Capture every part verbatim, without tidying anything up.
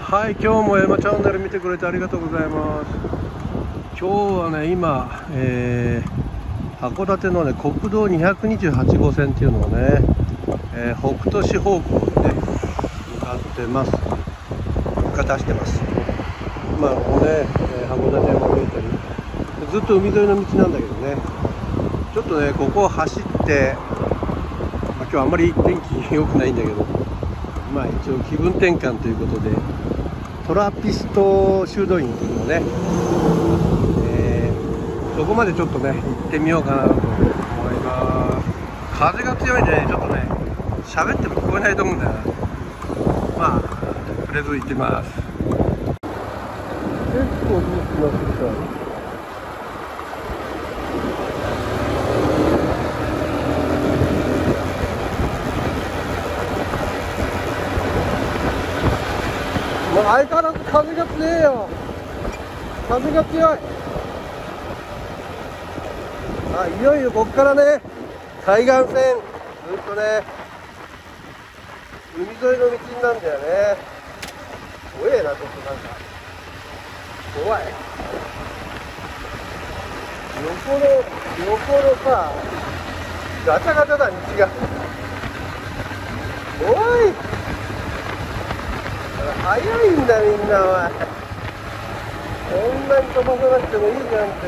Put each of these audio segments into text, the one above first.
はい、今日も山チャンネル見てくれてありがとうございます。今日はね、今、えー、函館のね、国道にひゃくにじゅうはち号線っていうのをね、えー、北斗市方向で、ね、向かってます。向かって走ってます。まあ、ここね、えー、函館山見えたり、ずっと海沿いの道なんだけどね、ちょっとね、ここを走って、まあ、今日あんまり天気良くないんだけど、まあ一応気分転換ということで、トラピスト修道院のね、えー、そこまでちょっとね行ってみようかなと思います。風が強いんでね、ちょっとね喋っても聞こえないと思うんだよな。まあとりあえず行ってます。結構涼しくなってきた。相変わらず風が強いよ。風が強い。あ、いよいよここからね、海岸線ずっとね海沿いの道なんだよね。怖えな、ちょっとなんか怖い。横の横のさ、ガチャガチャだ、道が怖い。早いんだみんな、お前こんなに飛ばさなくてもいいじゃんって。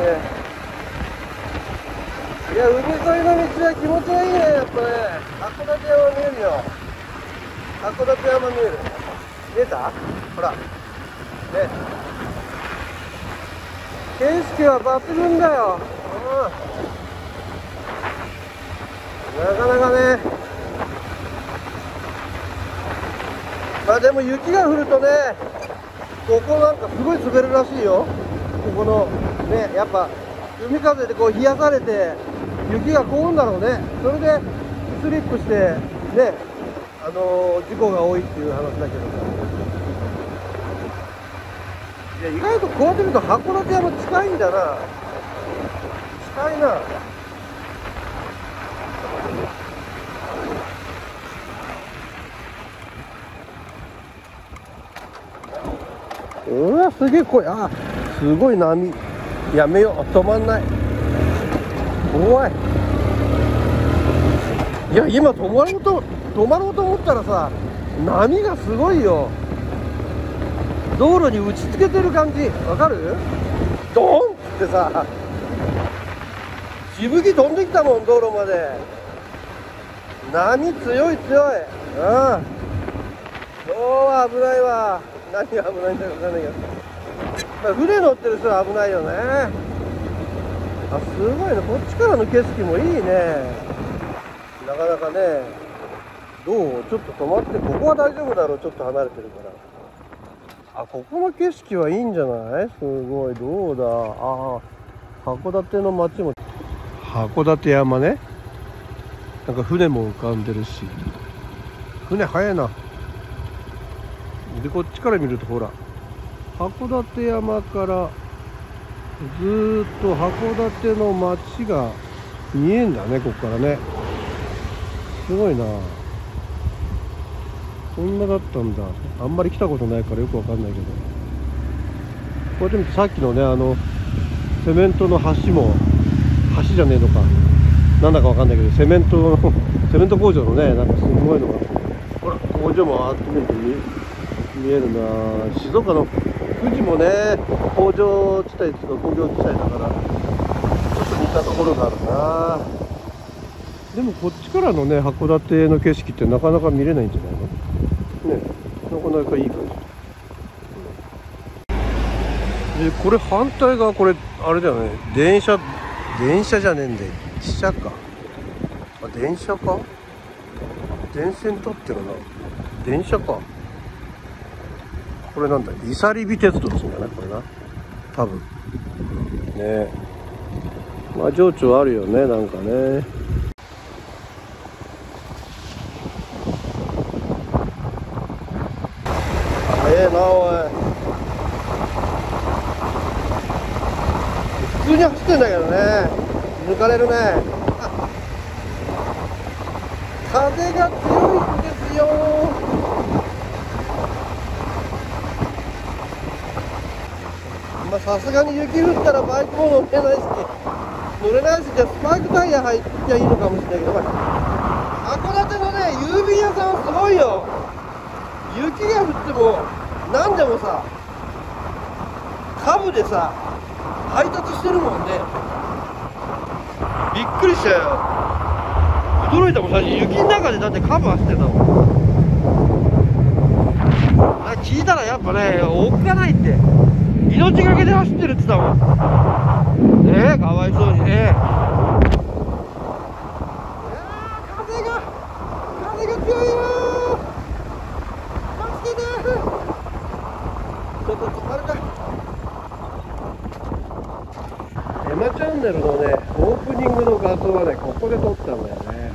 いや、海沿いの道は気持ちがいいね。やっぱね、函館山見えるよ。函館山見える。見えた？ほらね、景色は抜群だよ。うん、なかなかね。まあでも雪が降るとね、ここなんかすごい滑るらしいよ。ここのね、やっぱ海風でこう冷やされて雪が凍るんだろうね。それでスリップしてね、あのー、事故が多いっていう話だけど、いや意外とこうやって見ると函館山近いんだな。近いな。うわ、すげえ濃い。あ、すごい波。やめよう、止まんない。怖い。いや、今止まろうと止まろうと思ったらさ、波がすごいよ。道路に打ちつけてる感じわかる？ドーンってさ、しぶき飛んできたもん、道路まで。波強い強い。うん、今日は危ないわ。何が危ないんだか分かんないけど、まあ、船乗ってる人は危ないよね。あ、すごいね。こっちからの景色もいいね。なかなかね。どう？ちょっと止まって、ここは大丈夫だろう。ちょっと離れてるから。あ、ここの景色はいいんじゃない？すごい。どうだ。ああ、函館の街も、函館山ね、なんか船も浮かんでるし、船早いな。でこっちから見ると、ほら函館山からずーっと函館の街が見えんだね、ここからね。すごいな。こんなだったんだ。あんまり来たことないからよくわかんないけど、こうやって見てさっきのね、あのセメントの橋も、橋じゃねえのかなんだかわかんないけど、セメントのセメント工場のね、なんかすごいのが、ほら工場もあって見ると見える見えるな。静岡の富士もね、工場地帯とか工業地帯だから、ちょっと似たところがあるな。でもこっちからのね、函館の景色ってなかなか見れないんじゃないのね。なかなかいい感じで、これ反対側、これあれだよね、電車電車じゃねえんだよ、汽車か。あ、電車か。電線取ってるな。電車か。これなんだ、リサリビ鉄道ですんだな、これな、多分ね。まあ情緒あるよね、なんかね。ええな、おい。普通に走ってんだけどね、抜かれるね。風が強いんですよ。 さすがに雪降ったらバイクも乗れないし乗れないし、じゃあスパイクタイヤ入っちゃいいのかもしれないけど、函館のね郵便屋さんはすごいよ。雪が降っても何でもさカブでさ配達してるもんね。びっくりしたよ、驚いたもん。最初雪の中でだってカブ走ってたもん。聞いたらやっぱねおっかないって、命がけで走ってるって言ったもんねえ、かわいそうにね。いやー風が風が強いよー、助けてー。ちょっと疲れた。エマチャンネルのねオープニングの画像はねここで撮ったんだよね。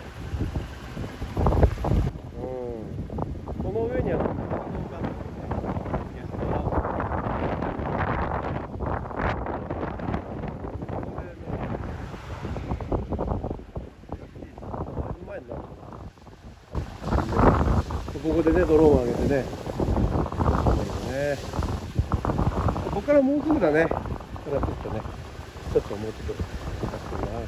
うん、この上にはここでねドローンを上げてね、ここからもうすぐだね。これはちょっとね、ちょっともうちょっとかかってるな。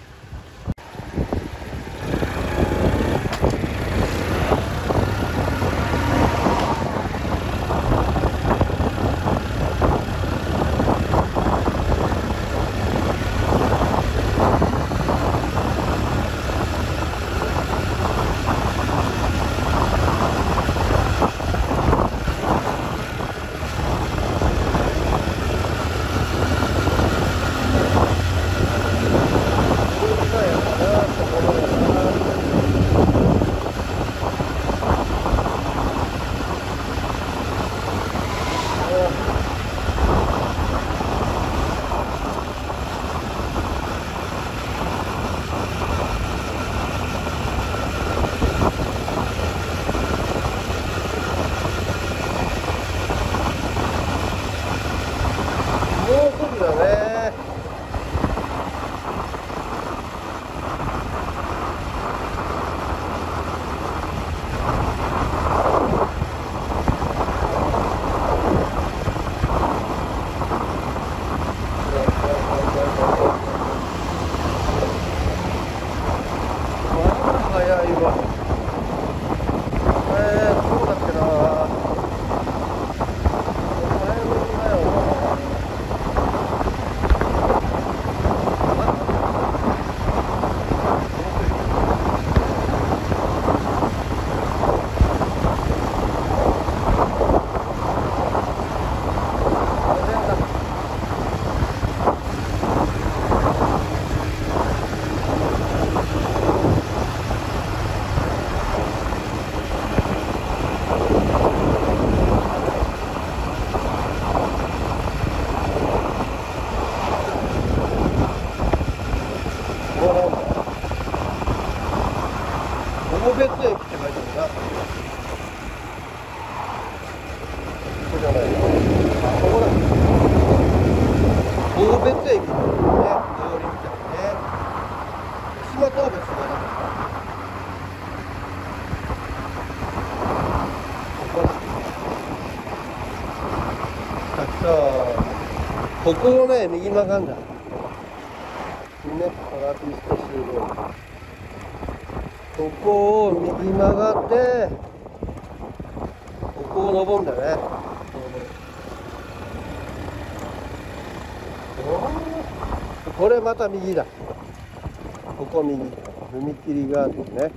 別駅って書いてあるな。ここじゃないな。あ、ここだ。当別駅ってね、通りみたいね。島当別がなかった。ここだ。さっきさ、ここをね、右曲がんだ。ね、トラピスト集合。ここを右曲がってここを登るんだね。これまた右だ。ここ右、踏切があってね、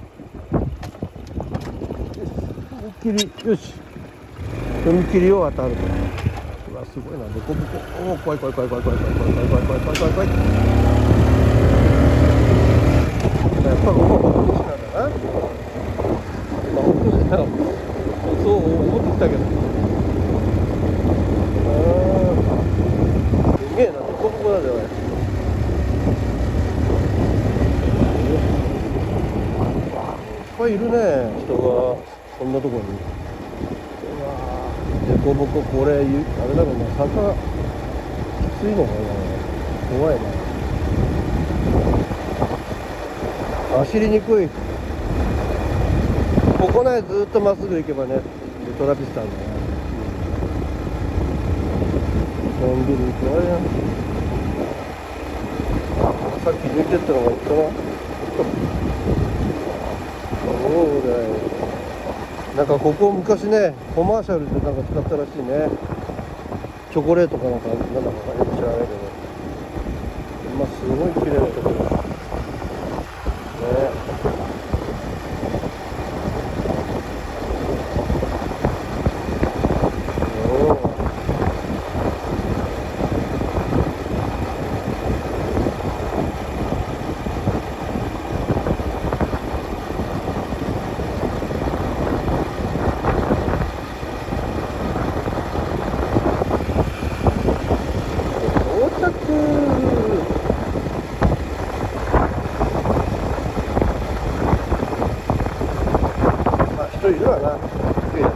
踏切、よし、踏切を渡ると。うわすごいな、でこぼこ、おお怖い怖い怖い怖い怖い怖い怖い怖い怖い怖い怖い怖い怖い。やっぱここまあ、本当だよ。そう思ってきたけど。すげえな、ここここなんだよね。いっぱいいるね、人がこんなところに。うわー、でこぼこ、これあれだろうな、坂きついのかな、怖いな、走りにくい。ここね、ずっとまっすぐ行けばね、トラピスタンだね。 のんびり行くわよ。さっき抜けたのがいったな。そうだよ。なんかここ昔ね、コマーシャルでなんか使ったらしいね。チョコレートかなんか、なんだかよく知らないけど。まあ、すごい綺麗なところです。ね。人いるわな。いや、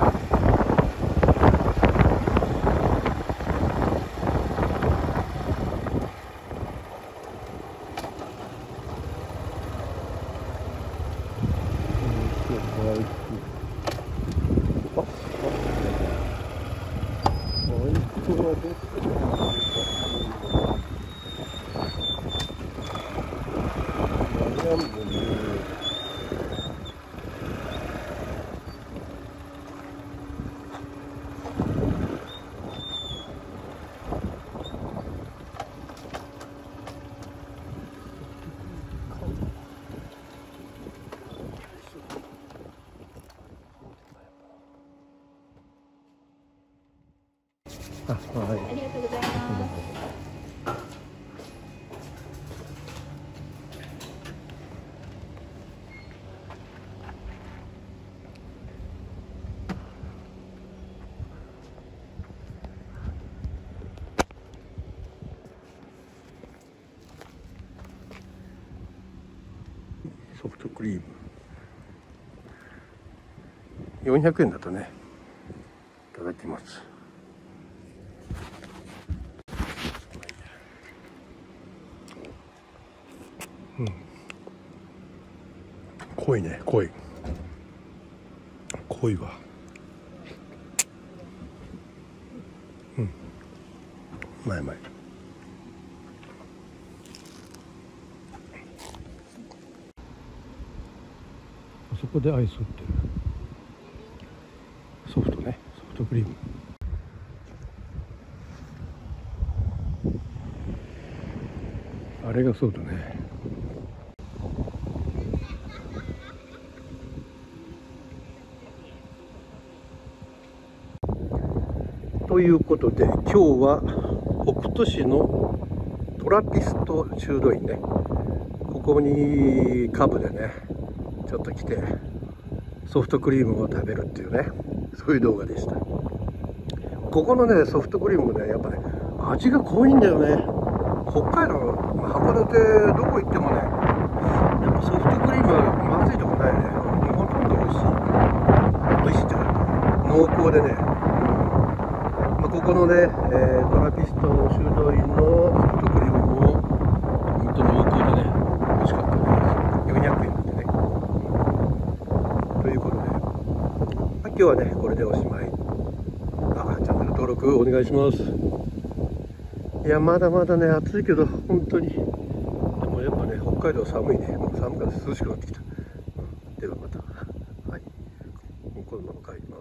あ、はい。ありがとうございます。ソフトクリームよんひゃくえんだとね。いただきます。うん、濃いね、濃い濃いわ。うん、うまいうまい。あそこでアイス売ってる。ソフトね、ソフトクリーム。あれがそうだね。ということで、今日は北斗市のトラピスト修道院ね、ここにカブでねちょっと来てソフトクリームを食べるっていうね、そういう動画でした。ここのねソフトクリームね、やっぱね味が濃いんだよね。北海道、函館どこ行ってもね、やっぱソフトクリームまずいとこないね。ほとんど美味しい美味しいっていうか濃厚でね、ここのね、えー、トラピスト修道院のソフトクリームも本当に濃厚でね、美味しかったです。よんひゃくえんなんでね。ということで、今日はね、これでおしまい。あ、チャンネル登録お願いします。いや、まだまだね、暑いけど、本当に。でもやっぱね、北海道寒いね。もう寒くなって涼しくなってきた。ではまた。はい。このまま帰ります。